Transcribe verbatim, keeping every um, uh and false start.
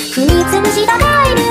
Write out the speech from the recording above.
踏みつぶしたカエル